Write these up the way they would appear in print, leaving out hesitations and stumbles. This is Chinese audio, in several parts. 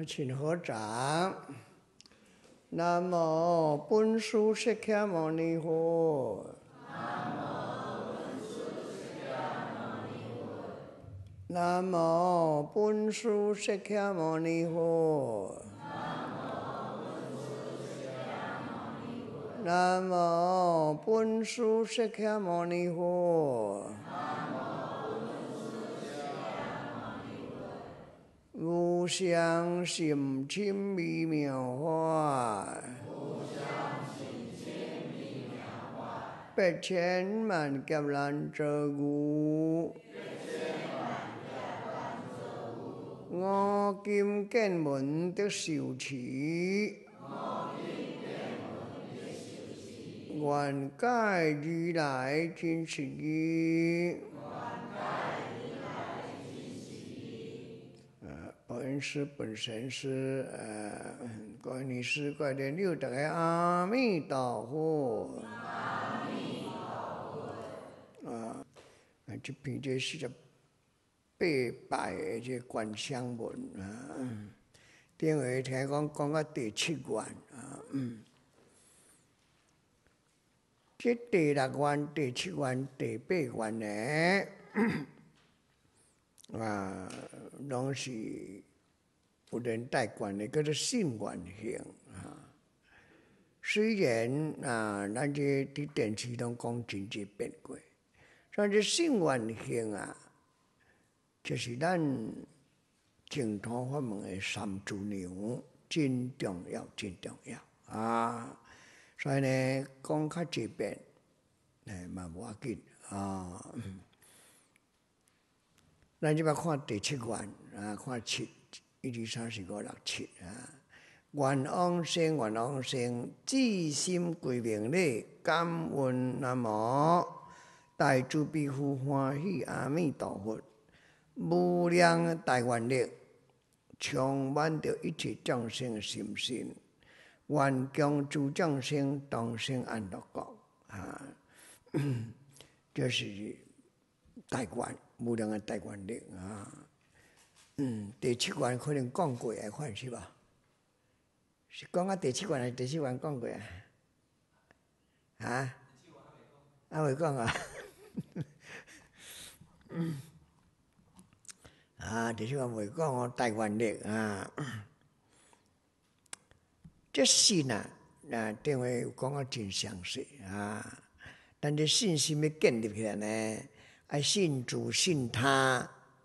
请合掌。南无本师释迦牟尼佛。南无本师释迦牟尼佛。南无本师释迦牟尼佛。无上甚深微妙法，百千万劫难遭遇。我今见闻得受持，愿解如来真实义。本师本神师，各位女士、各位莲友，大家阿弥陀佛。这篇这48拜的这观想文顶回听讲到第7愿这第6愿、第7愿、第8愿呢，拢是有连带关的，叫做信愿行虽然咱这伫电视拢讲真济遍过，但这信愿行就是咱净土法门的3资粮，真重要，真重要所以呢，讲较济遍，嘛无要紧咱即摆看第7愿看7，1、2、3、4、5、6、7愿往生，愿往生，至心归命礼，感恩南无大慈悲父欢喜阿弥陀佛，无量大愿力，充满着一切众生的心性，愿供诸众生同生安乐国这是大愿，无量的大愿力第7愿可能讲过款是吧？是讲到第7愿还是第4愿讲过未讲第7愿未讲大愿力这信顶回有讲到真详细但这信心要建立起来呢，要信主、信他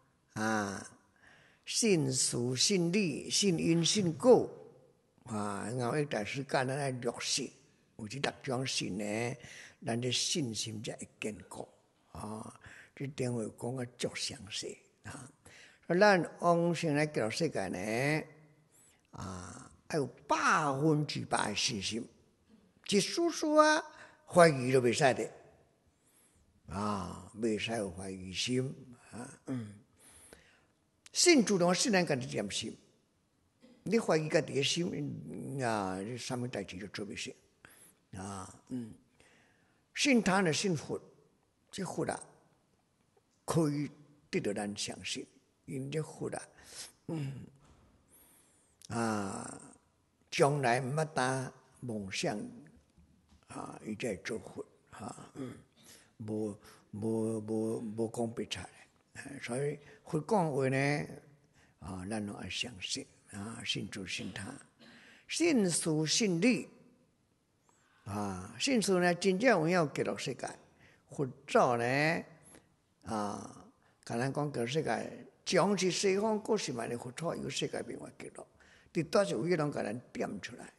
信事、信理、信因、信果然后一段时间咱来落实，有这6种信呢，咱这信心才会坚固这顶回讲啊足详细咱往生来极乐世界呢要有100%的信心，一丝丝怀疑都袂使的袂使有怀疑心信主动信咱家己点心，你怀疑家己的心你什么代志都做袂成信他呢，信佛，这佛可以得到咱相信，因这佛将来毋捌呾梦想伊才会做佛无讲别出来所以佛讲话呢咱拢要相信信主信他，信事信理信事呢，真正有影极乐世界。佛祖呢甲咱讲极乐世界，将是西方过10万年佛土，有世界变化极乐，伫倒一位拢甲咱点出来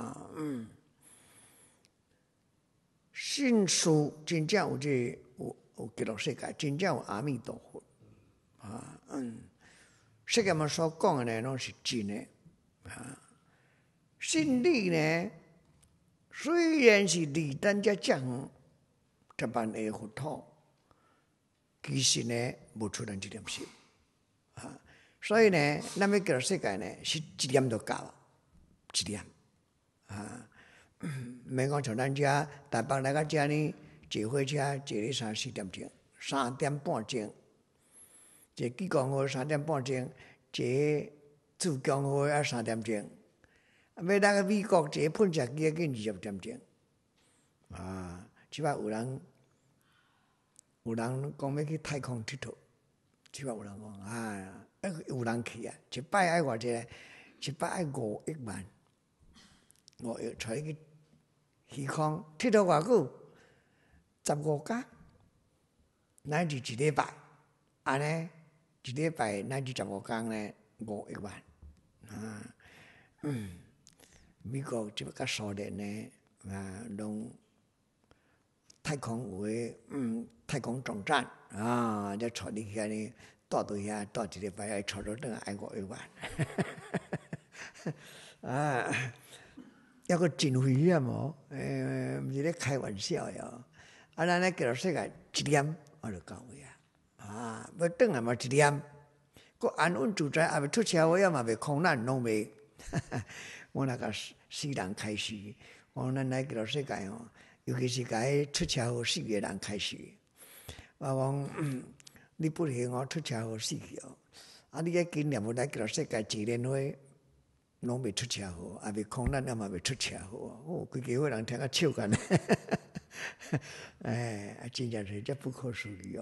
信事真正有有极乐世界，真正有阿弥陀佛世界上所讲的呢，拢是真的信理呢，虽然是离咱遮远10万个佛土，其实呢无出咱这点心所以呢，咱要极乐世界呢，是一念就够了，一念免讲像咱遮台北来到遮呢，坐火车坐咧3、4点钟，3点半钟，坐几公号3点半钟，坐自强号要3点钟，要那个美国坐喷射机要紧20点钟。即摆有人讲要去太空佚佗，即摆有人讲有人去啊，一摆爱偌济，一摆爱5亿万，5亿带去虚空佚佗偌久，15天，乃至1礼拜，安尼1礼拜乃至15天呢，5亿万美国即摆甲苏联呢拢太空有诶太空总站才带你去安尼带到遐带1礼拜，带到转来爱5亿万，抑个真危险哦！毋是咧开玩笑哦。咱咧叫做世界1点就到位要转来嘛1点，佫安稳自在，也未出车祸，也嘛袂空难，拢袂。我那个死人开始，我咱来叫做世界哦，尤其是甲迄出车祸死嘅人开始。我讲你不幸出车祸死去你个经验有来叫做世界纪念会，拢袂出车祸，也袂空难，也嘛袂出车祸。规家伙人听甲笑干，真正是这不可思议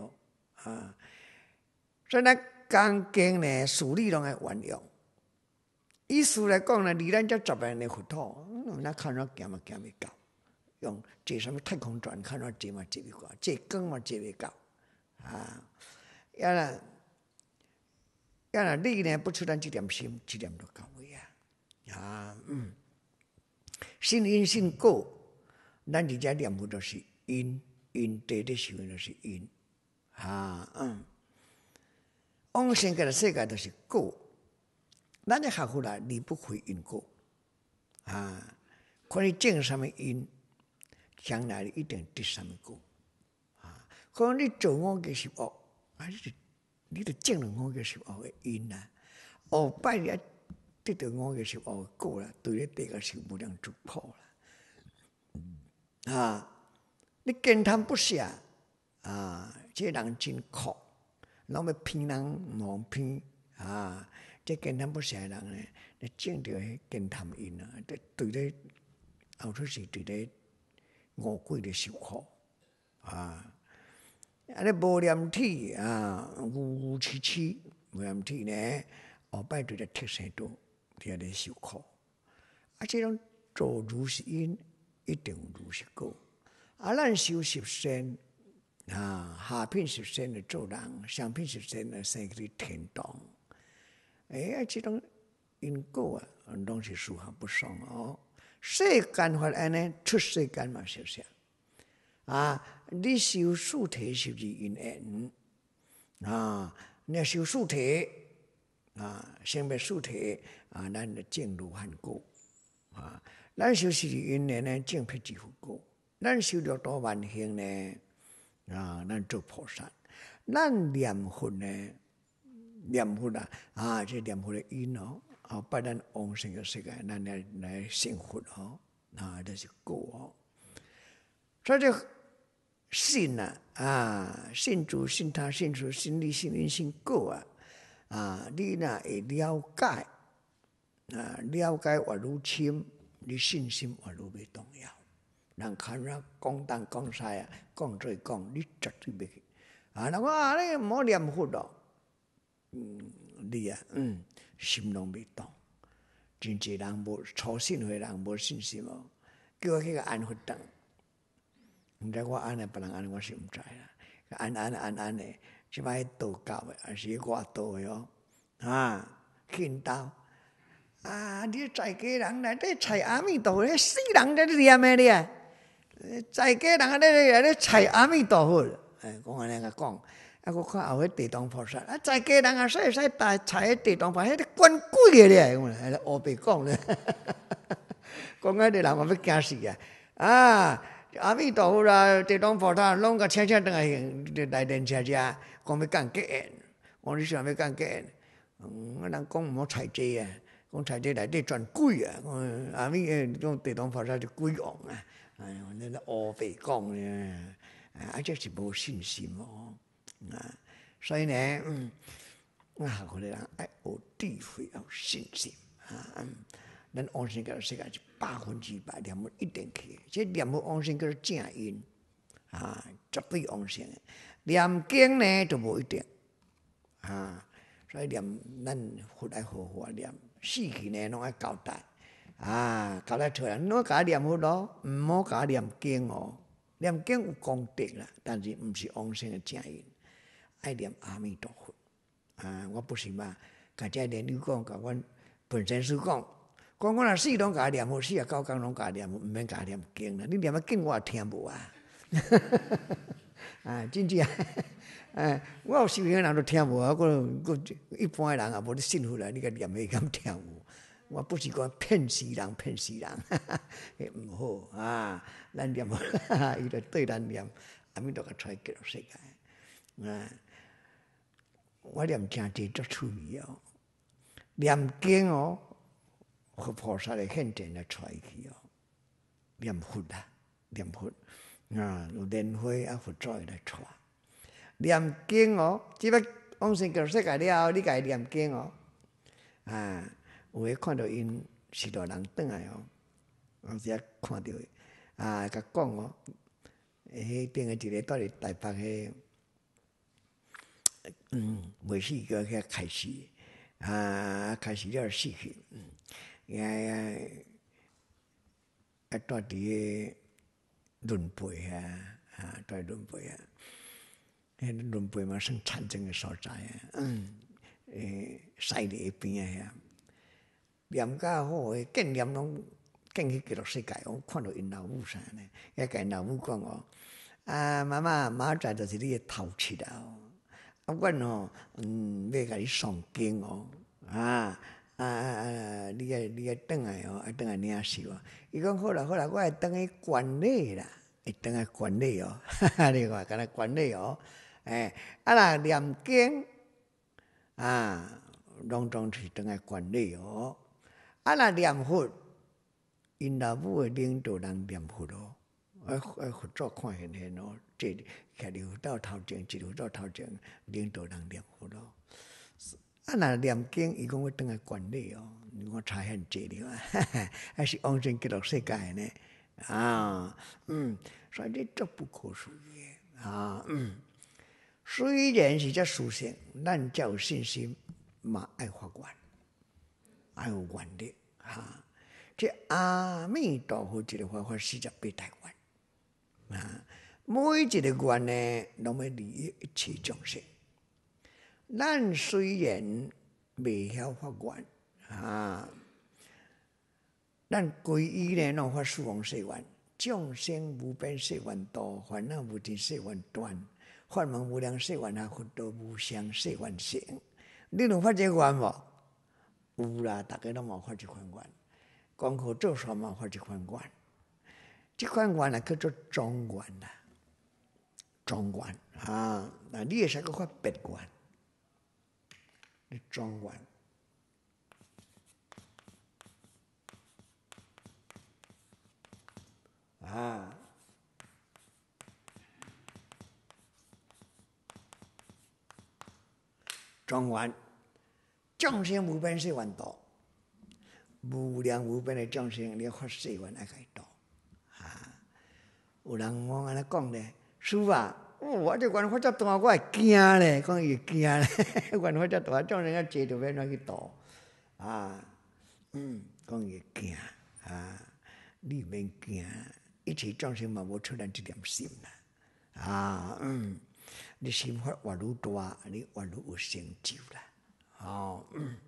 所以咱讲经呢，事理拢爱运用。意思来讲呢，离咱这10万年佛土，咱看怎行嘛行袂到，用坐什么太空船看怎坐嘛坐袂到，坐光嘛坐袂到要你呢不出咱这点心，1点就到位信因信果，咱伫遮念佛就是因地的修行就是因往生嘅世界就是果。咱咧学佛啦，离不开因果看你种什么因，将来你一定得什么果可能你做5个10恶，你就种了5个10恶的因后摆你得到5个10恶的果啦，对你这个是无量祝福啦你见贪不舍这人真苦，拢要骗人妄骗这见贪不舍的人呢，你种到迄见贪因对咧后头是对咧恶鬼咧受苦尼无念体乌痴痴无念体呢，后摆对咧贴生多，伫咧受苦这种做如是因，一定如是果咱修十善下品十善的做人，上品十善的生去天堂。这种因果拢是殊合不相世间法安尼，出世间嘛是啥你修四体是因缘你修四体生灭四体咱就证如汉果咱修四体因缘呢，证辟支佛果。咱修六道万行呢咱做菩萨。咱念佛呢，念佛这念佛的因后摆咱往生嘅世界，咱来成佛这是果所以这信信主、信他、信主、信力、信因、信果你若会了解了解越愈深，你信心越愈袂动摇。人看人讲东讲西讲做讲，你绝对袂去人讲你唔好念佛你心拢袂动。真济人无初信会人无信心叫我去个安佛堂，毋知我安别人安我是毋知啦。安的，即摆道教的，还是外道的信道你在家人内底猜阿弥陀佛，死人在念的咧。在家人咧猜阿弥陀佛，讲安尼个讲。我看后迄地藏菩萨在家人使猜地藏菩萨，迄个管鬼个咧，黑白讲咧，讲迄个人嘛要惊死阿弥陀佛啦，地藏菩萨拢个请等来练车，讲要干结缘，我你想要干结缘，人讲毋好猜这讲猜这内底全鬼阿弥讲地藏菩萨就鬼王你黑白讲咧，这是无信心所以呢， 啊，互人爱有智慧，有信心啊。咱往生极乐世界是100%念佛一定去，这念佛往生叫做正因啊，绝对往生。念经呢就无一定啊，所以念咱佛爱好好念，死去呢拢爱交代啊，交代出来，侬甲念佛咯，毋好甲念经哦。念经有功德啦，但是毋是往生的正因，爱念阿弥陀佛啊！我不是嘛，甲遮莲友讲，甲阮本身师讲。讲我若死拢甲念佛，49工拢甲念佛，毋免甲念经啦。你念啊经我也听无啊，啊，真正，我有修行人都听无啊，佫一般的人也无咧信佛啦，你甲念迄敢听无？我不是讲骗死人，迄毋好啊！咱念佛，伊就对咱念，阿弥陀佛出极乐世界啊！我念真济足趣味哦，念经哦。佛菩萨的现前来带去哦，念佛啦，念佛啊，有莲花啊，佛祖来带。念经哦，即摆往生极乐世界了后，你家念经哦，啊，有诶看到因许多人转来哦，有时看到啊，甲讲哦，迄边诶一个住伫台北未死个遐开始啊，开始了死去。住伫个轮迴啊，住伫轮迴啊，迄轮迴嘛算惨重诶所在啊。西里边啊，念甲好诶，见念拢见去极乐世界。我看到因老母啥呢？甲因老母讲哦，啊妈妈，明仔就是你诶头七啊！啊，阮哦，要甲你诵经哦，你爱转来哦，爱转来领受啊！伊讲好啦，我会转去观礼啦，会转来观礼哦，你看，敢若观礼哦，若念经拢总是转来观礼哦。若念佛，因老母会领导人念佛哦，佛祖看现哦，这徛伫佛道头前，一佛祖头前领导人念佛咯。若念经，伊讲要转来观礼哦，我差很济了，还是往生极乐世界呢？所以这足不可思议虽然是这殊胜，咱才有信心，嘛爱发愿，爱有愿力这阿弥陀佛一个法48大愿每一个愿呢，拢要利益一切众生。咱虽然未晓发愿咱皈依呢，拢发四弘誓愿：众生无边誓愿度，烦恼无尽誓愿断，法门无量誓愿行，佛道无上誓愿成。你有发这愿无？有啦，大家拢有发这款愿，功课做煞嘛发这款愿。这款愿也叫做庄愿啦，庄愿那你会使阁发别愿。庄愿庄愿，众生无边誓愿度，无量无边的众生，你发誓愿爱甲伊度有人讲安尼讲咧，师父啊，我这愿发遮大，我会惊咧，讲伊会惊咧，愿发遮大，众人要坐就免怎去度讲伊会惊你免惊，一切众生嘛无出咱这点心啦你心法越愈大，你越愈有成就啦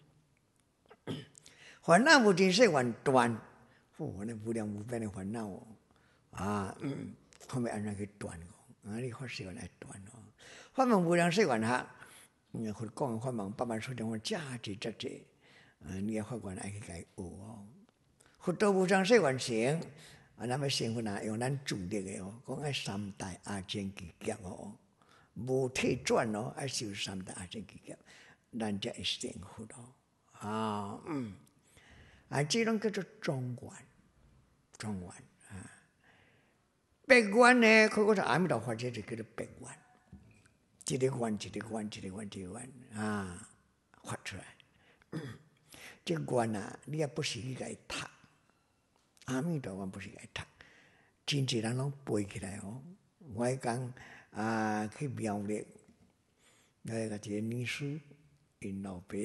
烦恼无尽誓愿断，那无量无边的烦恼看要安怎去断你发誓愿来断法门无量誓愿行，佛讲的法门8万4千法，遮济你也发愿爱去甲伊学佛道无上誓愿成咱要成佛用咱自力的讲爱3大阿僧祇劫无退转爱修3大阿僧祇劫，咱才会成佛这种叫做庄严别愿呢，佢嗰就阿弥陀佛，这就叫做别愿，一个愿发出来。这愿啊，你也不是去给读，阿弥陀愿不是给读，真济人拢背起来哦。我讲去苗栗，那个一个女士，因老爸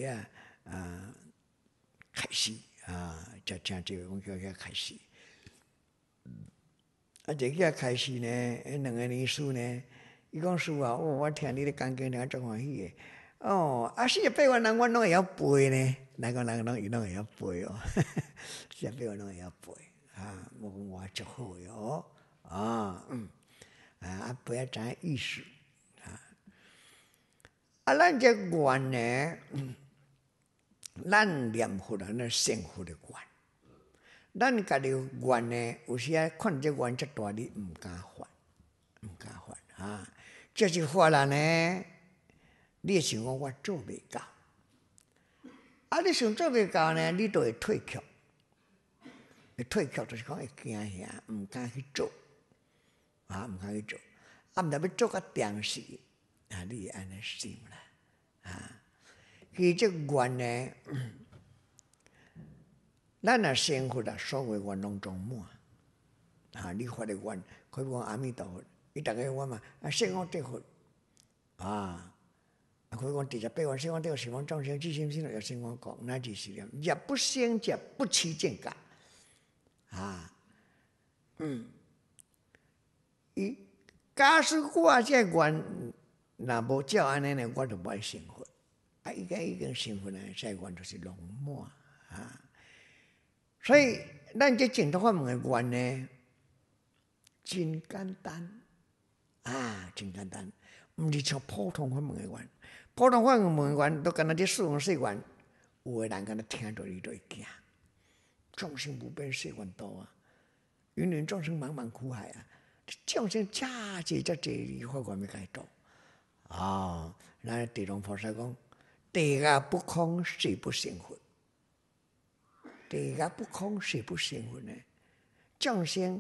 开始才正这个讲叫佢开始。这个开始呢，两个女士呢，伊讲师啊，我听你咧讲经，听足欢喜嘅。48万人我拢会晓背呢，哪个人拢伊拢会晓背哦，48万拢会晓背我足好哟，背啊知影意思咱这愿呢，咱念佛啊，那成佛的愿。咱家己愿呢，有时啊看这愿遮大，你毋敢发这是发啦呢，你会想讲我做袂到，你想做袂到呢，你就会退却。退却就是讲会惊吓，毋敢去做，毋敢去做。毋但要做甲定时，你会安尼想啦，其实这愿呢。咱若成佛啦，所有愿拢总满。你发的愿，可以讲阿弥陀佛，伊逐个愿嘛，圣光得佛，可以讲第18愿，圣光得佛，十方众生至心信要圣光讲，那就是了。也不生者不起见解，伊假使我这愿若无照安尼呢，我就无爱成佛。已经成佛呢，这愿就是拢满所以，咱这净土法门的愿呢，真简单真简单，毋是像普通法门的愿。普通法门的愿都敢若这四方世愿，有的人敢若听到伊就会惊。众生无边誓愿度芸芸众生茫茫苦海众生遮济，你发愿要甲伊度咱地藏菩萨讲，地下不空，誓不成佛。地下不空，誓不成佛呢？众生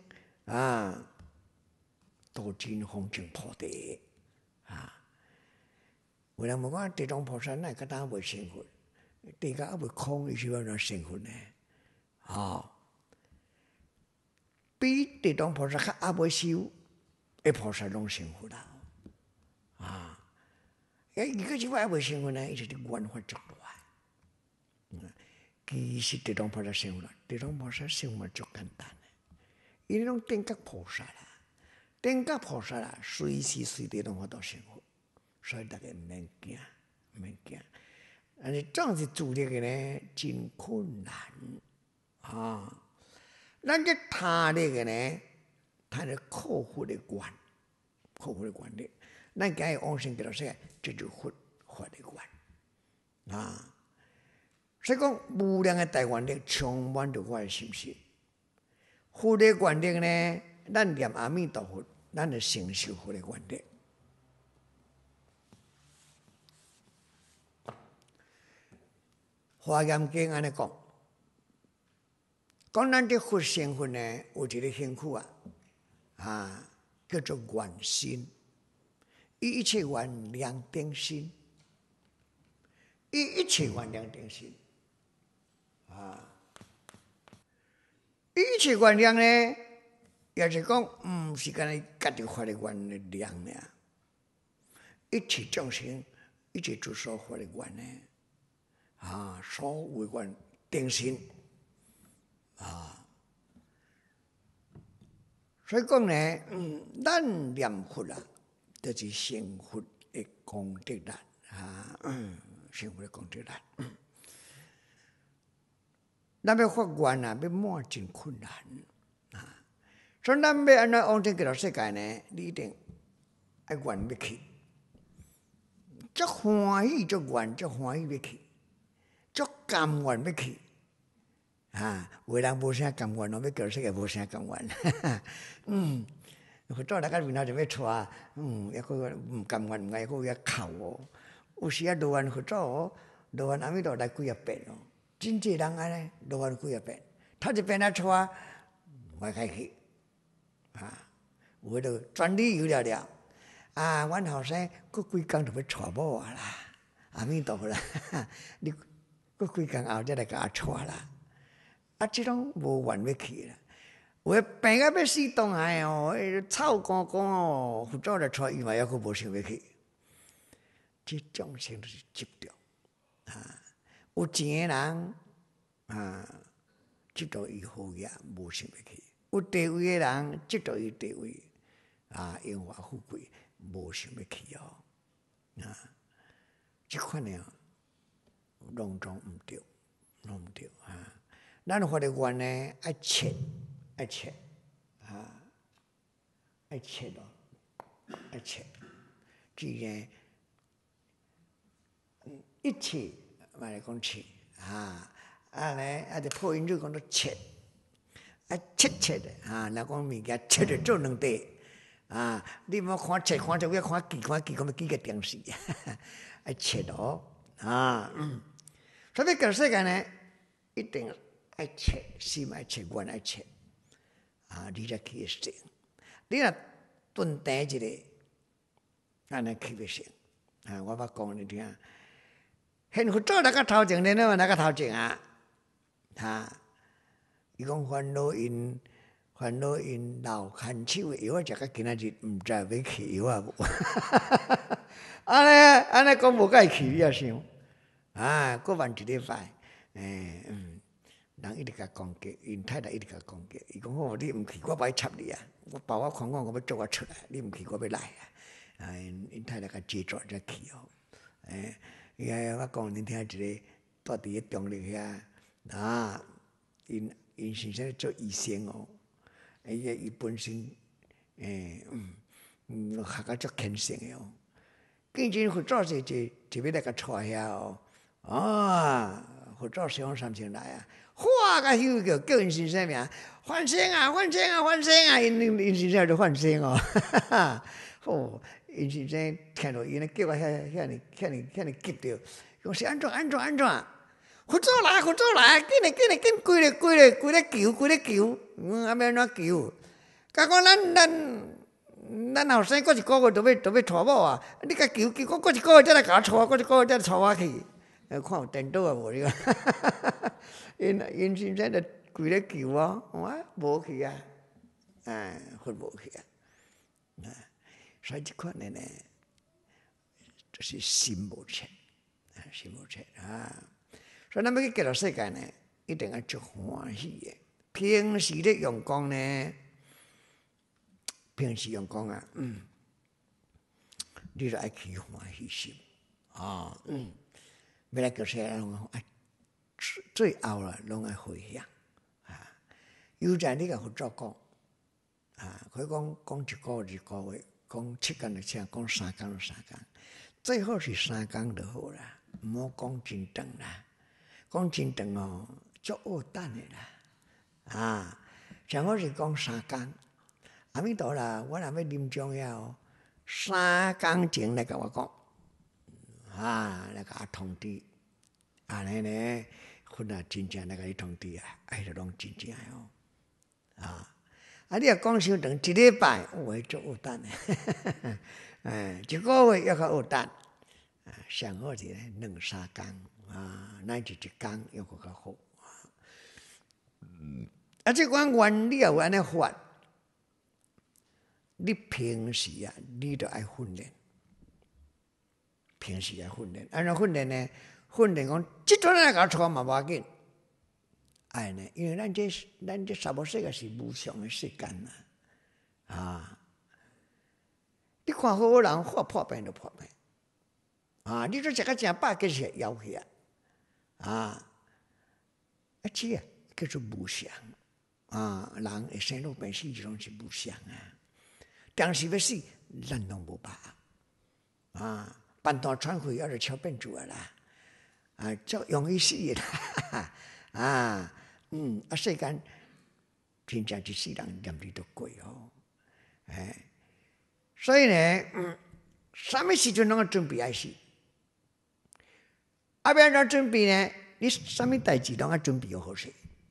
度尽风尘菩提有人问我地藏菩萨哪个当未成佛？地下还未空，伊是要怎成佛呢？比地藏菩萨较还未修的菩萨拢成佛啦伊个是还未成佛呢，伊就是愿法足大。其实地藏菩萨成佛啦，地藏菩萨成佛足简单伊拢等觉菩萨啦，等觉菩萨啦，随时随地拢法度成佛，所以大家毋免惊，毋免惊。但是总是自力的呢，真困难咱这他力的呢，他的克服的愿，克服的愿力，咱今日往生极乐世界，这就佛的愿所以讲，无量的大愿力充满着我的心识。佛的愿力呢，咱念阿弥陀佛，咱就承受佛的愿力。华严经安尼讲，咱这佛成佛呢，有一个辛苦叫做愿心，一切愿量定心，一切愿量定心。一切愿量呢，也是讲，毋是干那家己发的愿的量呢。一切众生，一切诸所发的愿呢，所有的愿定心所以讲呢，咱念佛就是成佛的功德力成佛的功德力。咱要发愿要满真困难所以咱要安怎往生极乐世界呢？你一定爱愿要去，足欢喜足愿，足欢喜要去，足甘愿要去有人无啥甘愿要极乐世界无啥甘愿佛祖大家面头就要带抑个毋甘愿，毋爱个要哭有时落愿佛祖落愿阿弥陀来几啊遍真济人安尼落愿几啊遍，头一遍带我开去有的专旅游了阮后生过几工就要娶某啦阿弥陀佛啦，你佫几工后才来甲我带啦。啊，即种无缘要去啦。有诶病到要死当下哦，臭公公哦，佛祖来带伊嘛，抑佫无想要去。即种先就是执着啊！有钱诶人啊，执着伊好业，无想要去；有地位诶人，执着伊地位啊，荣华富贵，无想要去哦。啊，即款诶，拢总毋对，拢毋对啊！咱发的愿呢，爱切，爱切啊，爱切咯，爱切。既然一切，嘛来讲切啊，啊咧啊，就破音就讲做切，啊切的啊，若讲物件切着做两块啊，你莫看切，看着要看记，咁咪记个电视，爱切咯啊，所以个世界呢，一定爱切，心爱切，愿爱切啊，你才去成。你若顿定一个，安尼去不成啊！我捌讲你听。现佛祖那个头前，你那个头前啊，伊讲烦恼因老牵手，药我食到今仔日，毋知要去药啊无？安尼讲无甲伊去，你也想啊？过完一礼拜，人一直甲讲价，因太太一直甲讲价，伊讲哦，你毋去，我把伊插你啊！我把我看我要捉我出来，你毋去，我要来啊！因太太甲接住才去哦，我讲恁听一个，住伫个中立遐啊，因先生做医生哦，伊本身学甲足虔诚诶哦，竟然佛祖是就要来甲带遐哦，佛祖西方三圣来啊，哗甲休叫因先生名，翻身啊，因先生就翻身哦，吼。因先生听到伊咧叫我遐尼急着，讲是安怎？佛祖来，紧跪咧求，阿要安怎求？甲讲咱后生过一个月都要娶某啊！你甲求，过一个月才来甲我娶，过一个月才来娶我去。看有颠倒啊无你？因先生就跪咧求哦，我无去啊，佛无去啊。所以这款的呢，就是心无切，心无切啊！所以咱要去极乐世界呢，一定要足欢喜的。平时咧用功呢，平时用功啊，你就爱起欢喜心啊，要来极乐世界拢爱最后啦，拢爱回向啊。有在你甲佛祖讲啊，佢讲一个月。讲7天就7天，讲3天就3天，最好是3天就好啦，毋好讲真长啦。讲真长哦，足恶等的啦。上好是讲3天。阿弥陀啦，我若要临终遐哦，3天前来甲我讲，来甲我通知。安尼呢，佛啊真正来甲你通知啊，就拢真正哦，你若讲伤长，一礼拜，迄足恶等诶，一个月抑较恶等，上好是2、3天乃至1天又较好。即款愿你也有安尼发，你平时啊，你就爱训练，平时爱训练，安怎训练呢？训练讲，即阵来甲我嘛无要紧。呢，因为咱这娑婆世界是无常的世间你看好人话破病就破病你做食个正饱，其实枵去这叫做无常人会生老病死，这种是无常当时要死，咱拢无把半途喘气，就超变做啦足容易死啦世间真正一世人念你都过哦，所以呢，什么时阵拢要准备爱死，要安怎准备呢？你什么代志拢要准备好势，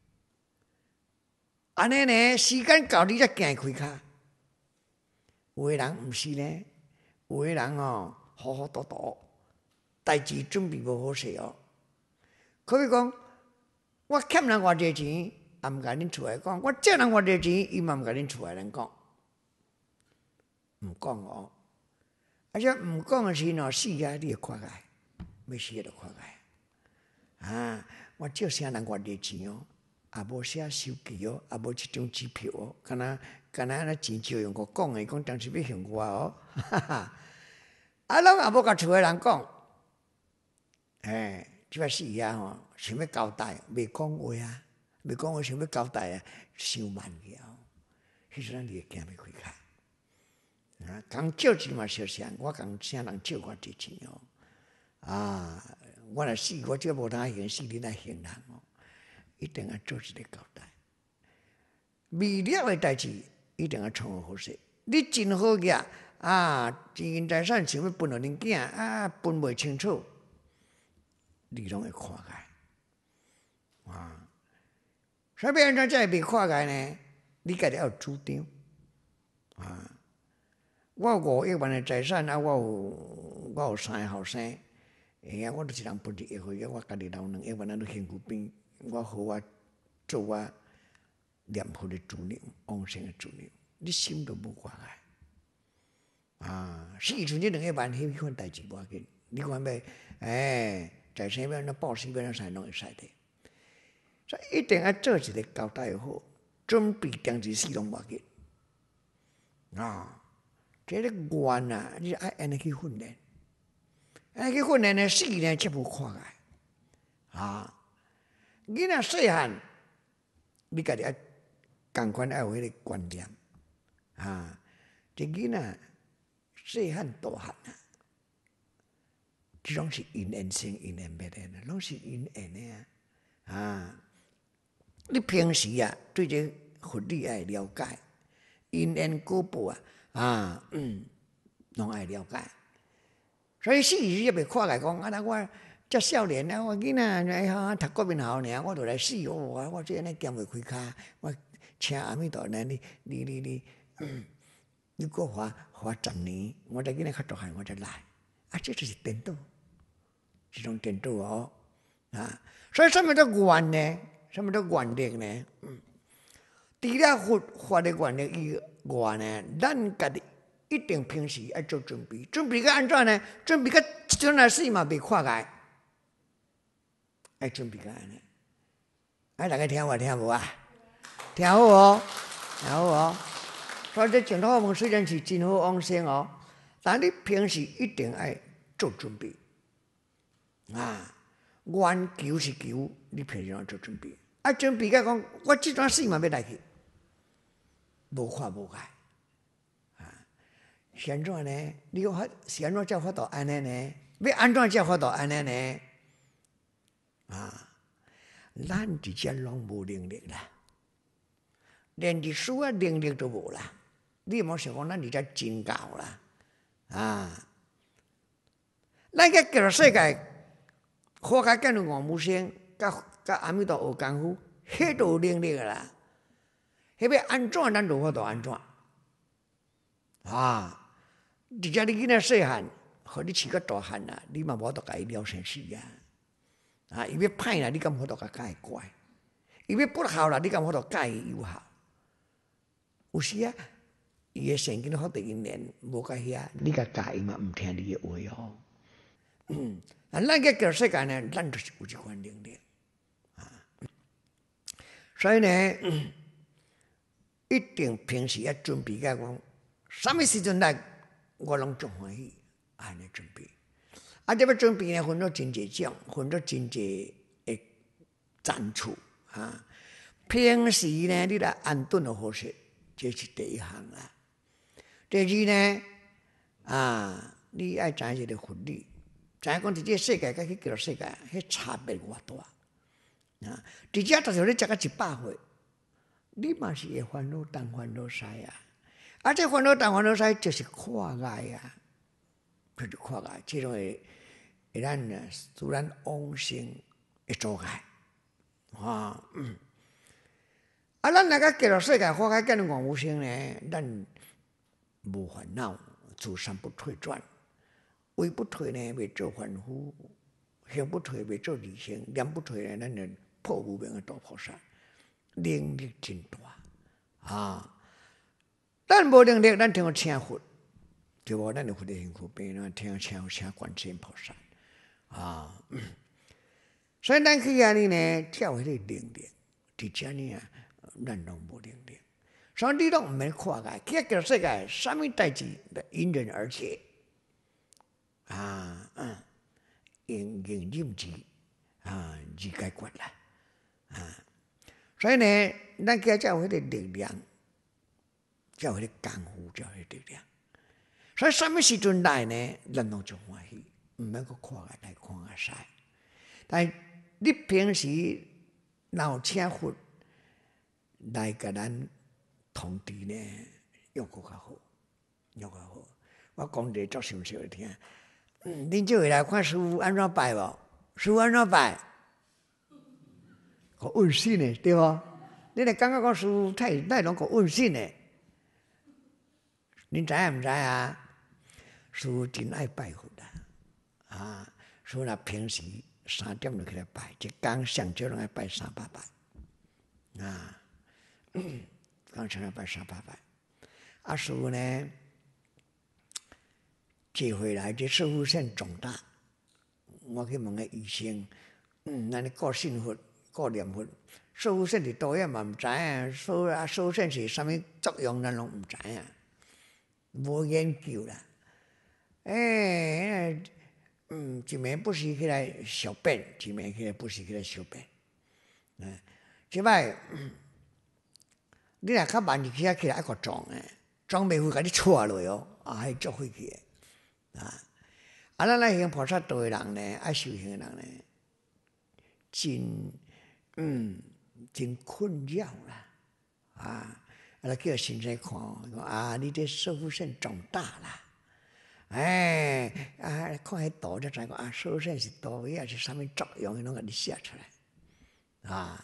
安尼呢，时间到你才行开骹。有的人毋是呢，有的人糊糊涂涂， 代志准备无好势哦。可比讲，我欠人偌济钱，也毋甲恁厝诶讲；我借人偌济钱，伊嘛毋甲恁厝诶人讲，毋讲哦。而且毋讲诶时喏，死啊，你会看开，要死就看开。啊，我借啥人偌济钱哦，也无写收据哦，也无即张支票哦，敢若安尼钱就用我讲诶，讲当时要还我哦，哈哈。啊，拢也无甲厝诶人讲，即摆死啊吼，想要交代，袂讲话啊，袂讲话，想要交代啊，伤慢去哦。迄阵你会惊要开开。啊，讲借钱嘛小声，我讲啥人借我这钱哦？啊，我若死，我这无通还死，你来还人哦？一定要做一个交代。未了的代志，一定要创好势。你真好个啊，钱银财产想要分互恁囝啊，分袂清楚，你拢会看开啊。所以要安怎才会袂看开呢？你家己要有主张啊。我有500万的财产啊，我有3个后生，我就是人分1亿，我家己留2亿，咱都身躯边，我好我做我念佛的主任、往生的主任，你心都无看开啊！死剩这2亿万，迄款代志无要紧，你看要财产要那报死要那啥拢会使的，所以一定要做一个交代好，准备定时死拢无要紧啊！这个愿啊，你爱安尼去训练，安尼去训练呢，死呢才无看开啊！囡仔细汉，你家己爱共款爱有迄个观念啊！这囡仔细汉大汉啊，这拢是因缘生因缘灭的，拢是因缘的啊！你平时啊，对这佛理爱了解，因缘果报拢爱了解。所以死时也袂看来讲，我遮少年啊，我囡仔读国民校尔，我就来死哦！我这安尼兼袂开骹，我请阿弥陀佛，你过花10年，我这囡仔较大汉，我才来。啊，这就是颠倒，这种颠倒哦啊！所以什么叫愿呢？什么叫愿力呢？除了佛的愿力以外呢，咱家己一定平时要做准备。准备个安怎呢？准备个即阵来死嘛，袂看开。要准备个安尼。大家听无啊？听好哦，听好哦。所以这净土法门虽然是真好往生哦，但你平时一定要做准备啊。愿求是求，你平时要做准备。准备个讲，我即阵死嘛要来去。无看无开啊！是安怎呢？你是安怎才法度安尼呢？要安怎才法度安尼呢？啊！咱直接拢无能力啦，连历史啊能力都无啦。你莫想讲咱直接真教啦啊！咱个极乐世界，花开见到王母生，甲阿弥陀学功夫，迄都有能力个啦。迄要安怎，咱就法度安怎啊！而且你囡仔细汉，互你饲个大汉啊，你嘛无法度甲伊了生死啊！啊，伊要歹啦，你敢法度甲伊怪？伊要不孝啦，你敢法度教伊有效？有时啊，伊个神经发达因缘无甲遐，你甲教伊嘛，毋听你个话哦。咱个极乐世界呢，咱就是有即款能力啊。所以呢。一定平时要准备个讲，什么时阵来，我拢足欢喜，安尼准备。这要准备呢，分咗真济种，分咗真济的赞处啊。平时呢，你来安顿的好势，这是第一项啦。第二呢，你爱知影一个佛理，知影讲伫这世界甲去极乐世界，迄差别偌大啊。直接就像你食到100岁。你嘛是会烦恼东烦恼西啊！这烦恼东烦恼西就是看爱啊，就是看爱，这种会咱呢自然往生的阻碍啊。咱来个极乐世界，花开见往无生呢，咱无烦恼，自善不退转。 位不退呢，未做凡夫；行不退，未做二乘；念不退呢，咱就破无明的大菩萨，能力真大啊！咱无能力，咱听请佛，对无？咱就佛的幸福病，咱听请观世音菩萨啊！所以咱去安尼呢，跳迄个能力，伫遮呢啊，咱拢无能力。所以你拢毋免看个，去个世界，啥物代志因人而起啊，应任之啊，而解决啦啊。所以呢，咱家才有迄个力量，才有迄个功夫，才有迄个力量。所以啥物时阵来呢？咱拢就欢喜，毋免去看个来看个使。但是你平时若有请佛来甲咱通知呢，用搁较好，用较好。我讲一个足详细听。恁就会来看师父安怎拜无？师父安怎拜？可问信的对无？你若感觉讲师父太拢可问信的，恁知影毋知啊？师父真爱拜佛啊！师父若平时3点就起来拜，一工上少拢爱拜300拜啊！刚才拜300拜，啊师父呢？这回来这社会线重大，我去问个医生，咱顾信佛、顾念佛，社会线是多样嘛？毋知影，社会线是啥物作用，咱拢毋知影，无研究啦。一暝不时起来小便，一暝起来不时起来小便。即摆你若较慢日起来爱个撞诶，撞袂赴甲你错落哦，迄足晦气诶。咱来行菩萨道的人呢，爱修行的人呢，真困扰啦，来叫先生看，讲你这社会线长大啦，看迄图才知讲社会线是多位是啥物作用，伊拢甲你写出来，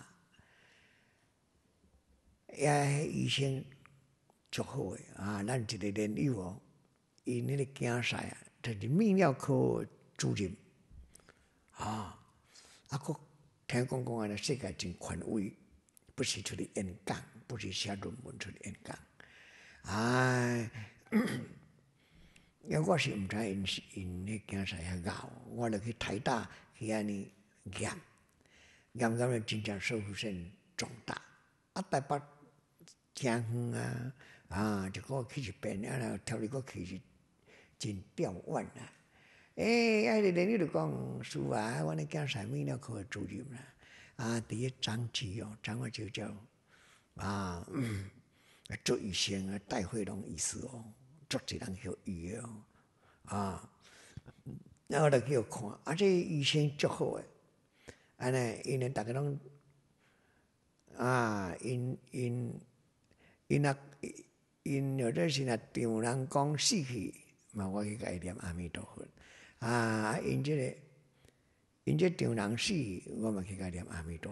医生足好诶，咱一个研友哦。因迄个竞赛就是泌尿科主任佫听讲啊，世界真权威，不是出去演讲，不是写论文出去演讲。因为我是毋知因迄竞赛遐咬，我著去台大去安尼验了真正社会线重大。台北真远一个去一遍，跳你个去是。真吊腕啦！迄个人你就讲师父啊，我咧竞赛泌尿科主任啦，伫咧张记哦，张我就叫做医生戴慧龙医师哦，足一人叫伊哦，然后就去看，这医生足好诶，安尼因咧逐个拢因有阵时若丈人讲死去。我去甲伊念阿弥陀佛因这丈人死，我嘛去甲伊念阿弥陀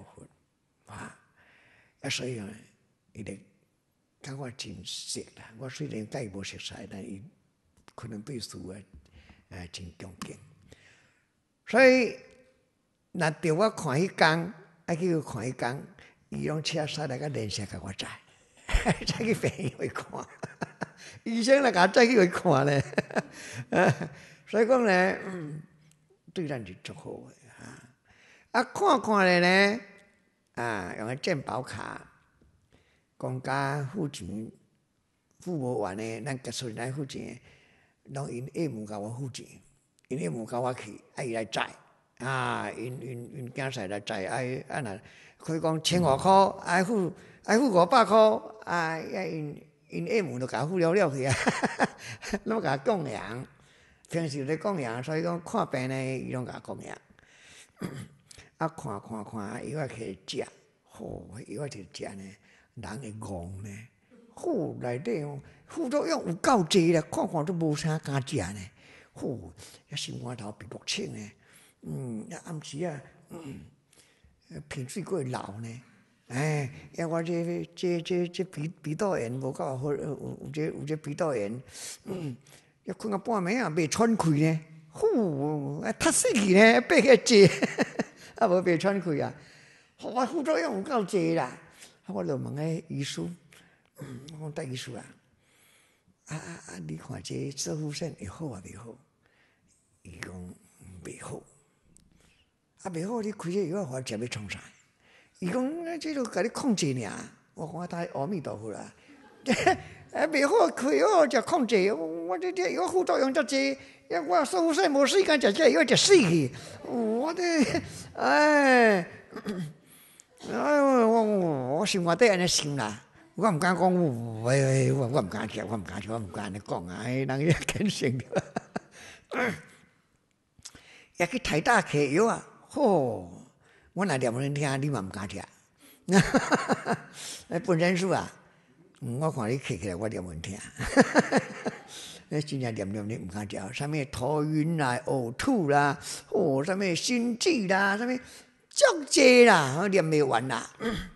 佛所以伊咧甲我真熟啦。我虽然甲伊无熟识，但伊可能对事真恭敬。所以若着我看迄工，爱去看迄工，伊拢车驶来甲连线甲我载，再去病院看。医生来甲再去看咧，所以讲咧，对咱是足好诶看咧呢，用个健保卡，公家付钱，付无完诶，咱结束咱付钱，拢因下午甲我付钱，因下午甲我去，伊来载，因竞赛来载，若可以讲1500箍，付500箍，因下午就甲付了去拢甲供养。平时咧供养，所以讲看病呢，伊拢甲供养。看，药去食，药去食呢，人会戆呢。内底副作用有够济啦，看都无啥敢食呢。心肝头鼻目清呢，暗时鼻水过流呢。我这鼻窦炎无够好，有这鼻窦炎，要困到半暝未喘气呢。 踢死去呢，爬起坐，啊无爬喘气啊！我副作用有够济啦！我就问个医师，我讲戴医师啊，你看这射护腺会好啊袂好？伊讲袂好，袂好，你开这药我食要创啥？伊讲这就甲你控制尔。我讲他阿弥陀佛啦，袂好开药就控制，我这药副作用遮济。我射护腺无时间食这药就死去，我这我心肝底安尼想啦，我毋敢讲，我毋敢食，我毋敢安尼讲啊，人也肯信着。也去台大摕药啊，我若念互恁听，你嘛毋敢食。本身书啊，我看你摕起来，我念互恁听。真正念你毋敢食，啥物头晕啦、呕吐啦，啥物心悸啦，啥物足济啦，念袂完啦。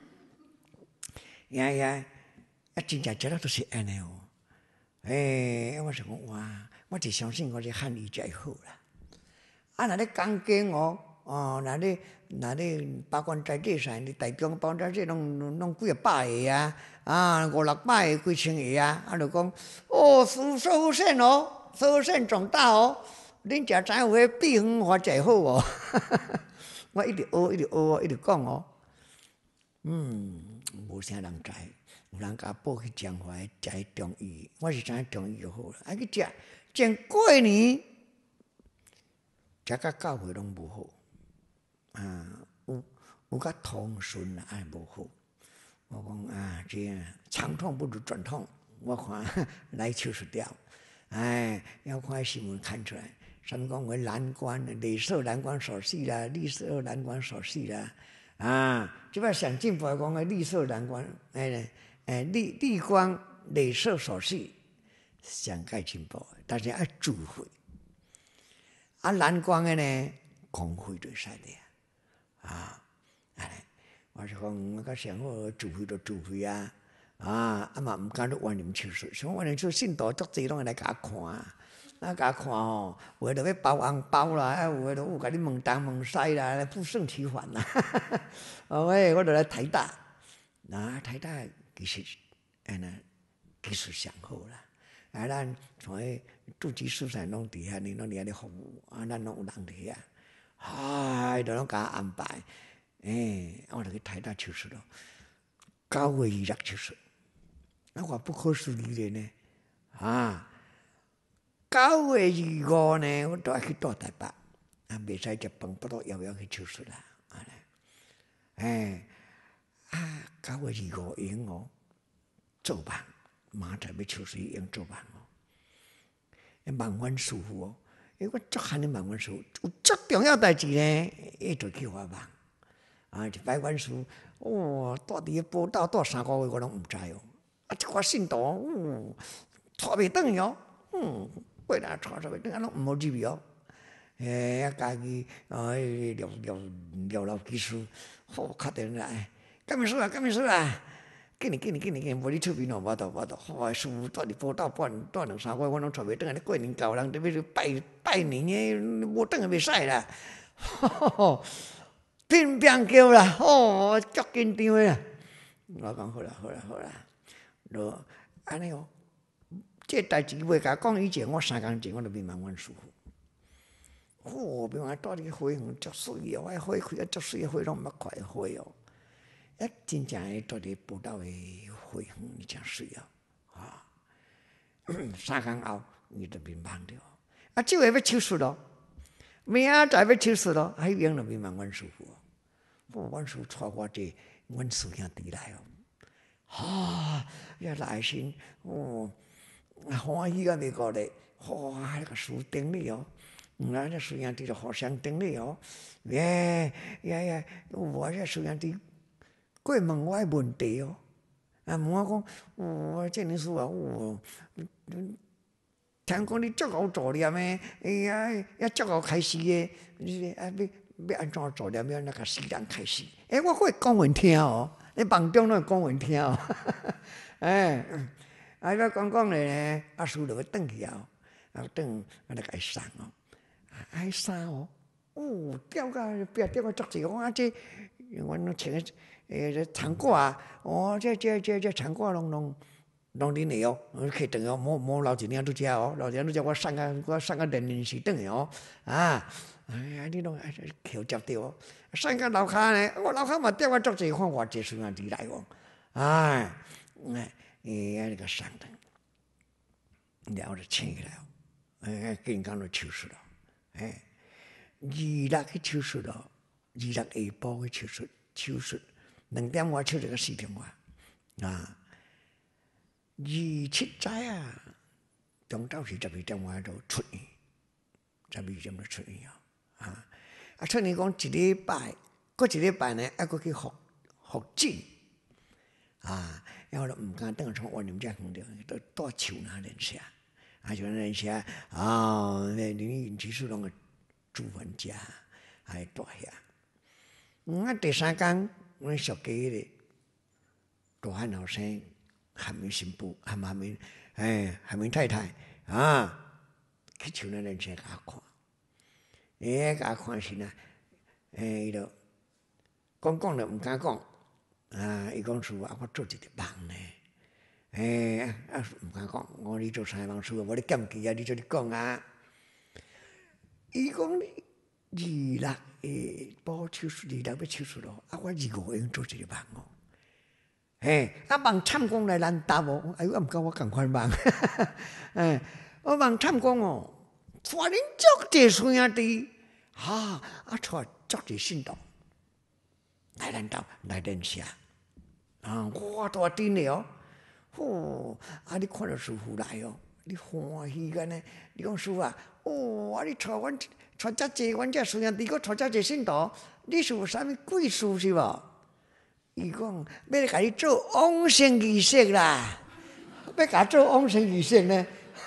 真正食了都是安尼哦。我想讲哇，我就相信我这汉医才好啦。若咧讲经若咧八关斋戒啥，你台中八关斋戒拢几百个啊，500-600个、几千个啊，就讲射护腺射护腺肿大恁食知有迄秘方法才好哦。我一直学，一直讲无啥人知，有人甲报去江淮食迄中医，我是知影中医就好啦。去食，前过年食到9岁拢无好，有甲通顺啦，无好。我讲这长痛不如短痛，我看来手术掉。要看新闻看出来。啥物讲为蓝光、镭射蓝光手术啦，绿色蓝光手术啦，即摆上进步来讲个绿色蓝光，绿光镭射手术上界进步，但是要自费。蓝光的呢，公费就使了我是讲，我较上好自费就自费啊，嘛毋敢去万人手术，像万人手术信徒足济拢会来甲我看甲我看有诶就要包红包啦，有诶就甲你问东问西啦，不胜其烦啦。我就来台大，台大其实技术上好啦，咱像迄驻基师产拢伫遐，拢伫遐咧服务，咱拢有人伫遐，就拢甲我安排。我就去台大手术咯，9月26手术，我不可思议的呢！9月25呢，我都要去到台北，袂使食饭，不都遥去手术啦。9月25用做梦，明仔要手术用做梦万万师傅我足罕的万万师傅，有足重要代志呢，伊就去发梦。一摆阮师，住伫个报道住3个月，我拢毋知即款信徒，带袂转去过来带袂转，拢毋好入去家己廖技师，敲电话来，干咩事啊？紧哩，无你出面无度，师傅住伫报道住2-3个月，我拢带袂转，过年到人特别是拜年诶，无转袂使啦。乒乓叫啦，足紧张诶啦！我讲好啦，就安尼这代志袂甲讲以前，我3工前我就面问阮师傅，面问住伫花园足水我花开足水花拢毋捌看花真正诶住伫报道诶花园真水3工后伊就面问着，即月要手术咯，明仔载要手术咯，迄边就面问阮师傅。阮师带我这阮师兄弟来来心欢喜啊袂过咧，迄个师顶礼这师兄弟就互相顶礼我这师兄弟过问我的问题问我讲这年师听讲你足够助念诶，足够开始诶，要安怎做念？要那个死人开始？我会讲阮听你梦中拢会讲阮听要讲咧，师就要转去转就甲伊送还衫哦，吊个不要吊个足济，我这我拢穿个长褂啊，这长褂拢恁的哦，去等哦，莫留一领拄只哦，留一领拄只我送个练时转的哦，哎呀，你拢扣接着哦，送到楼骹呢，我楼骹嘛吊个足济，看偌济孙仔来哦，那个送等，然后就穿起来哦，紧讲就手术了，26去手术咯，26下晡去手术，2点外手术到4点外27载啊，中昼是12点外就出院，12点就出院出院讲一礼拜，过一礼拜呢，还佫去复诊然后就毋敢等从外面遮远着，都带手拿练下，像练下那林技术拢个煮饭食，还带遐。第3天，阮俗家咧大汉后生韩明新妇，韩明太太去像咱练下甲我看，甲我看时呢，伊就讲就毋敢讲。伊讲师傅我做一个梦呢，毋敢讲，我你做啥梦师傅，我咧剑记你做你讲伊讲你26下晡手术，26要手术咯，我25已经做一个梦哦，梦惨讲来难答哦，我毋敢我共款梦，我梦惨讲哦，带恁足济兄弟，带足济信徒。来咱兜来练下，我大阵的哦，你看到师傅来哦，你欢喜个呢？你讲师傅你带阮遮济，阮遮孙弟，佮带遮济信徒，你是有啥物贵事是无？伊讲要甲你做往生仪式啦，要甲做往生仪式呢，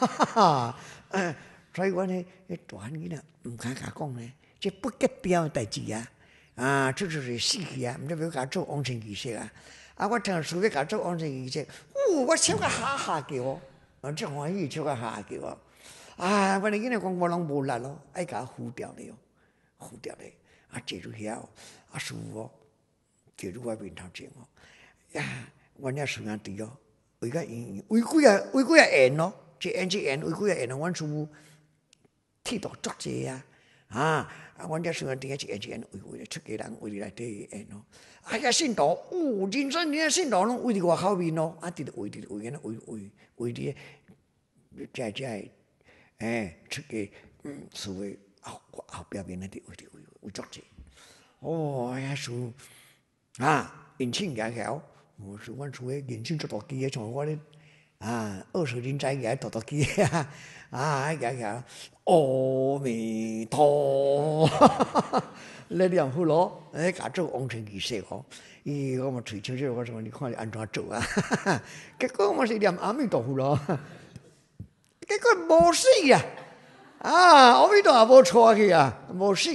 所以我呢，大汉囡仔毋敢甲讲呢，这不吉表的代志这就是死去毋知要甲做往生仪式我听师要甲做往生仪式，我笑甲哈哈叫这欢喜笑甲哈哈叫我哋囡仔讲我拢无力咯，爱甲扶掉咧坐住遐师傅坐住我面头前阮遐孙弟为几啊缘咯，一缘为几啊缘阮师傅剃度足济阮遮孙弟一缘为出家人为里内底缘咯，遐信徒人生遐信徒拢为伫外口面咯，直为伫遮出家所谓后壁面那伫为足济，遐孙人生行巧，阮厝诶人生足大机像我咧20人在个大机行巧，阿弥陀，咧念佛咯，甲做往生仪式我嘛喙笑笑，我说你看你安怎做结果我是念阿弥陀佛咯，结果无死阿弥陀也无错去无死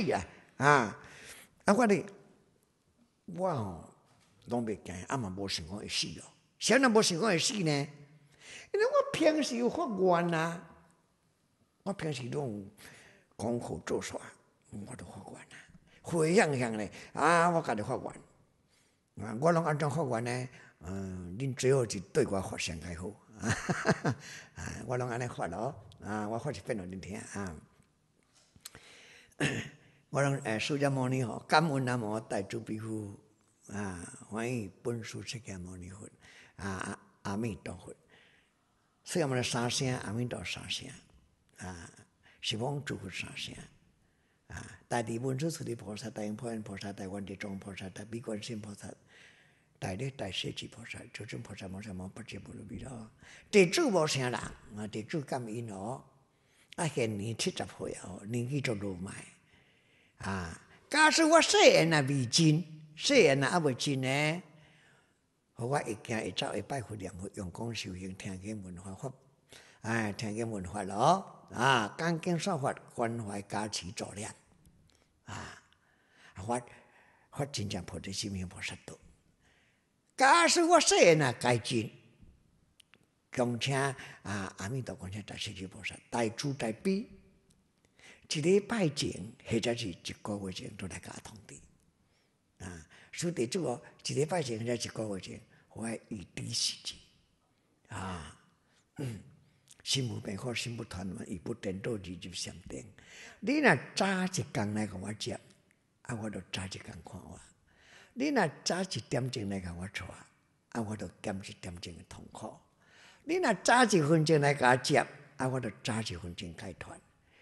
我拢袂惊，嘛无想讲会死咯。谁人无想讲会死呢？因为我平时有发愿我平时拢讲好做煞，我都发愿回向咧我家己发愿我拢安怎发愿呢？恁最好是对我发声较好我拢安尼发咯我发一遍互恁听我拢释迦牟尼感恩南无大慈悲父欢喜本师释迦牟尼佛阿弥陀佛，释迦牟尼3声，阿弥陀3声十方诸佛3声大地文殊菩提菩萨、大愿普贤菩萨、大愿地藏菩萨、大悲观世音菩萨、大力大势至菩萨、诸尊菩萨摩萨摩不知不如彼咯。地主无啥人地主感恩现年70岁年纪足老迈假使我细汉未尽，细汉还未尽呢，我会行会走会拜佛念佛，用功修行，听经闻法听经闻法咯讲经说法，关怀加持助念发真正菩提心行菩萨道。假使我细汉该尽，恭请阿弥陀，恭请大势至菩萨，大慈大悲， 一礼拜前或者是1个月前都来甲我通知啊。所以地主哦，一礼拜前或者1个月前，我预知时机啊。心不变好，心不团嘛，意不颠倒，日日相定。你若早一天来甲我接，我就早一天看我；你若早1点钟来甲我带，我就减1点钟的痛苦；你若早1分钟来甲我接，我就早1分钟解脱。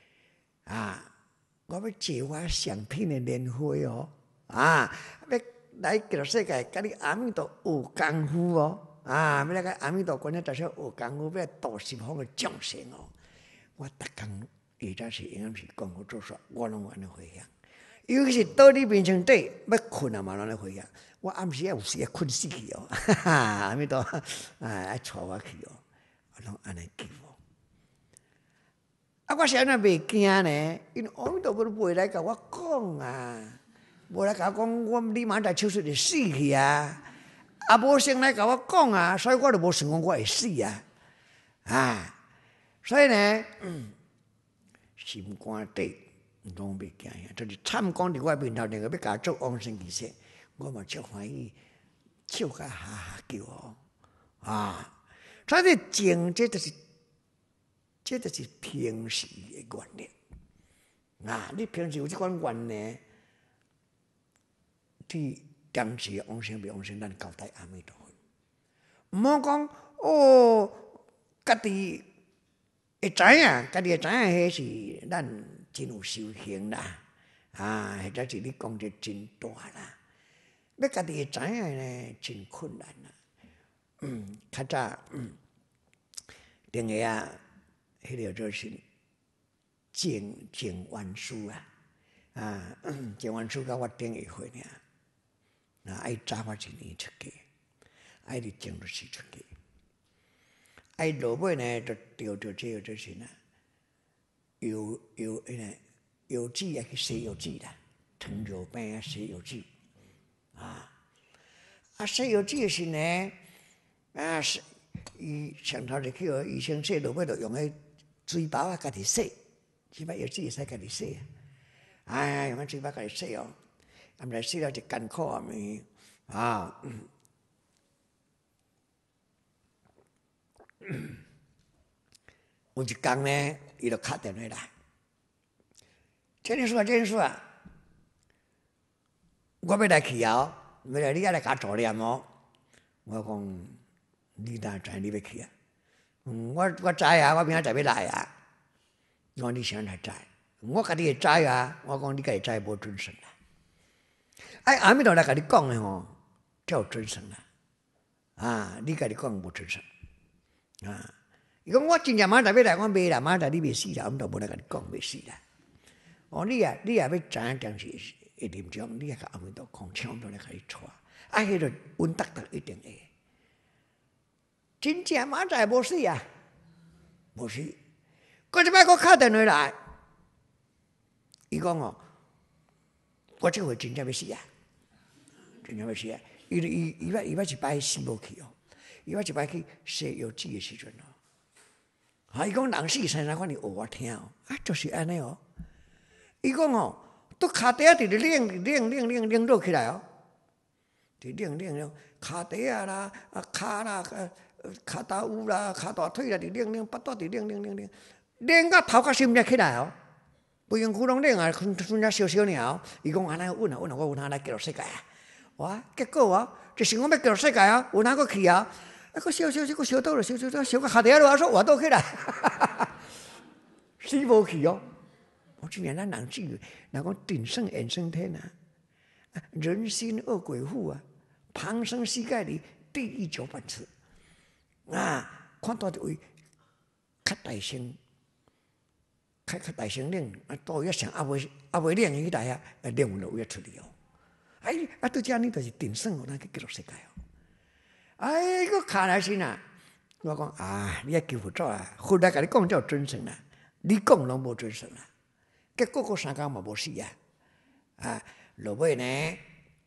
我要借我上品的莲花哦，要来极乐世界，甲你阿弥陀有功夫哦。要来甲阿弥陀观音大小学功夫，要度十方的众生哦。我逐工下早是应该是功夫做煞，我拢安尼回想。尤其是倒伫眠床底要困嘛，安尼回想。我暗时有时困死去哦，阿弥陀爱带我去哦，我拢安尼记哦。我是安尼袂惊呢，因为阿弥陀佛都袂来甲我讲啊，无来甲我讲，我你马上手术就死去啊。无先来甲我讲啊，所以我就无想讲我会死啊！所以呢，心肝底拢袂惊呀，就是惨讲伫我面头前个要甲我做往生仪式，我嘛足欢喜，笑甲哈哈叫哦所以静，这就是平时的观念你平时有这款观念，你当时往生袂往生，咱交代阿弥陀佛。毋好讲家己会知影，迄是咱真有修行啦，或者是你讲得真大啦。要家己会知影呢，真困难啦。较早定下迄个就是净愿书净愿书甲我定下回尔。爱早我1年出家，爱你净律师出家，爱落尾呢就钓着这个就是呢，药剂去洗药剂啦，糖尿病洗药剂洗药剂时呢是伊上头就去互医生洗，落尾就用迄水包家己洗，即摆药剂会使家己洗用迄水包家己洗哦。毋知洗了一艰苦面有一天呢，伊就敲电话来，这件事我要来去要来你来甲我助念哦。我讲你哪知你要去啊？我知我明仔载要来啊。我讲你啥来知？我家己会知啊。我讲你家己知无准绳啦。阿弥陀来甲你讲的吼，才有准绳啦。你家己讲无准绳伊讲我真正明仔载要来，我袂啦，明仔载你袂死啦，毋就无来甲你讲袂死啦。你也要知影当时会临终，你也甲阿弥陀讲，千万不来甲你带。迄个稳当当一定会。真正明仔载无死啊，无死。过一摆佫敲电话来，伊讲我这回真正要死啊！真正要死啊！伊捌一摆死无去哦，伊捌一摆去洗药剂的时阵伊讲人死生生，反正学我听就是安尼哦。伊讲都骹底直直冷落起来哦，直冷，骹底啦、骹啦、骹头有啦、骹大腿啦，直冷，腹肚直冷到头壳心才起来哦。规身躯拢冷啊，剩只烧烧尔伊讲安尼稳啊，我有通来极乐世界结果就想讲要极乐世界有通佫去佫烧，佫烧倒了，烧到骹底落说活倒起来，死无去哦。真正咱人死，人讲顶圣衍生天人心恶鬼妇旁生膝盖里地狱9万次看到一位较大声。较大声冷，到遐上未冷迄台冷就有出去哦。拄则呢，就是定算咱去极乐世界哦。佫卡来先我讲你要求佛祖佛来甲你讲才有准绳啦，你讲拢无准绳啦。结果佫3工嘛无死落尾呢，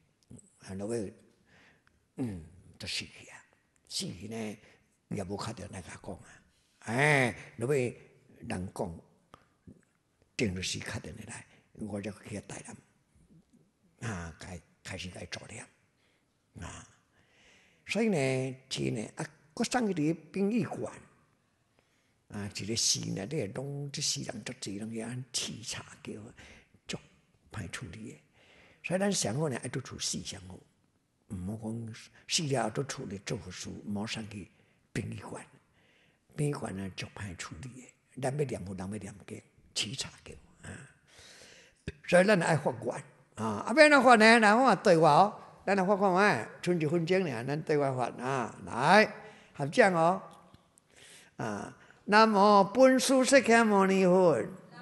就死去死去呢也无敲电来甲讲落尾人讲。 定律师确定的来，我就去台南啊，开始做念啊。所以呢，真呢我上去伫殡仪馆啊，一个寺内底拢即世人足济，拢去按沏茶叫，足歹处理的。所以咱上好呢，爱拄处死上好，毋好讲死了后拄处理做好事，毋好上去殡仪馆。殡仪馆呢足歹处理的，咱要念佛，人要念经，沏茶叫啊。所以咱爱发愿啊，要安怎发呢？来，我对话哦。咱来发看卖，剩1分钟呢，咱对外发啊，来合掌哦啊！南无本师释迦牟尼佛，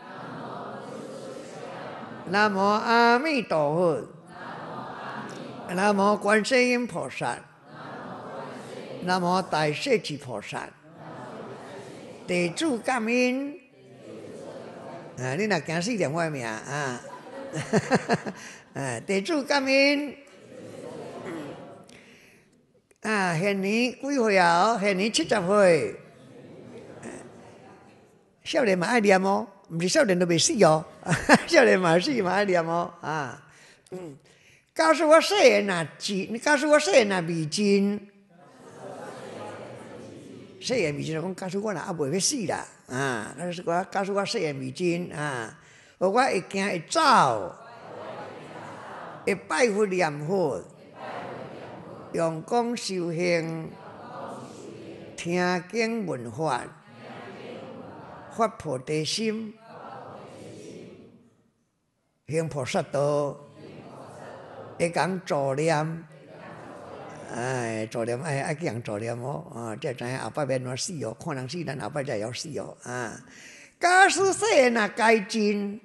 南无阿弥陀佛，南无观世音菩萨，南无大势至菩萨，地主感恩啊！你若惊死念我名啊！地主感恩。啊，现年几岁啊？现年70岁。少年嘛爱念哦，毋是少年都袂死哦。少年嘛死嘛爱念哦啊。告诉我誓言啊，你告诉我誓言啊，未真。誓言未真，讲告诉我啦，还袂要死啦啊！告诉我誓言未真啊，我会行会走，会拜佛念佛。用功修行，听经闻法，发菩提心，行菩萨道，会讲助念，助念爱去人助念哦，啊，才知影后摆免怎死哦，看人死，咱后摆才会晓死哦，啊，假使誓言若该真，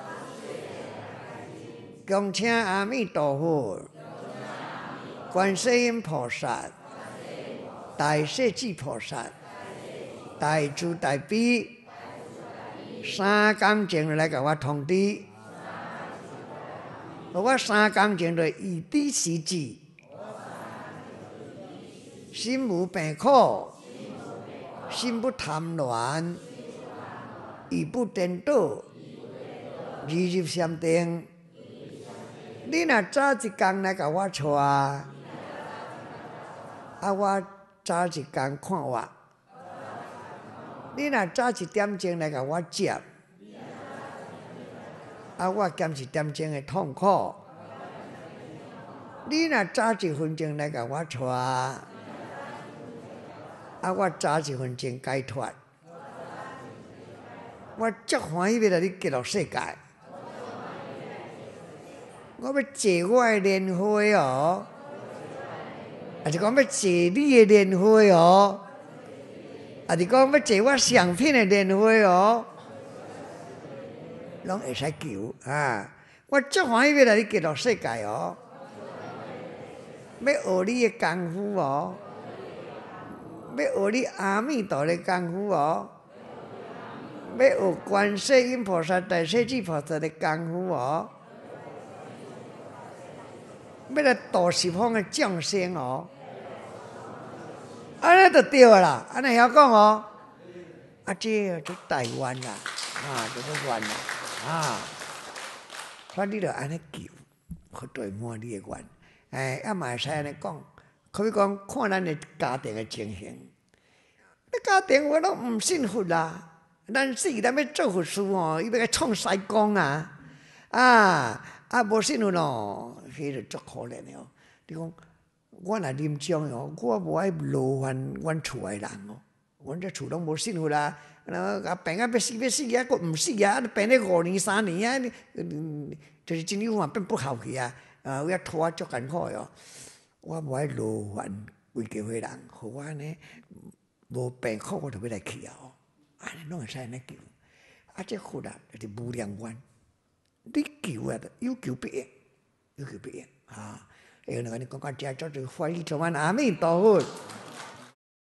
恭请阿弥陀佛。观世音菩萨、大势至菩萨、大慈大悲，3工前来甲我通知，我3工前就以知时至，心无病苦，心不贪恋，语不颠倒，日入禅定。你若早一工来甲我带。我早一工看我，你若早1点钟来甲我接，我减1点钟的痛苦。你若早1分钟来甲我带，我早1分钟解脱。我足欢喜要来你极乐世界，我要坐我的莲花哦。是讲要坐你的莲花哦，是讲要坐我相片的莲花哦，拢会使求啊！我足欢喜要来你极乐世界哦，要学你的功夫哦，要学你阿弥陀的功夫哦，要学观世音菩萨、大势至菩萨的功夫哦。要来度十方的众生哦，安尼就对啦，安尼晓讲哦。这就台湾啦，就台湾啦，所以你就安尼求，去对满你的愿。嘛会使安尼讲，可以讲看咱的家庭的情形，咱家庭我拢毋信佛啦，咱死咱要做佛事哦，伊要甲创西宫无信佛咯，迄就足可怜的哦。你讲我若临终哦，我无爱劳烦阮厝的人哦，阮这厝拢无信佛啦，病要死佫毋死病了5年3年就是真有嘛变不好去要拖足艰苦的哦。我无爱劳烦规家伙人，互我安尼无病苦，我就要来去哦。安尼拢会使安尼求，这佛就是无量愿。你求有求必应，有求必应。那个你讲这叫做欢喜充满阿弥陀佛。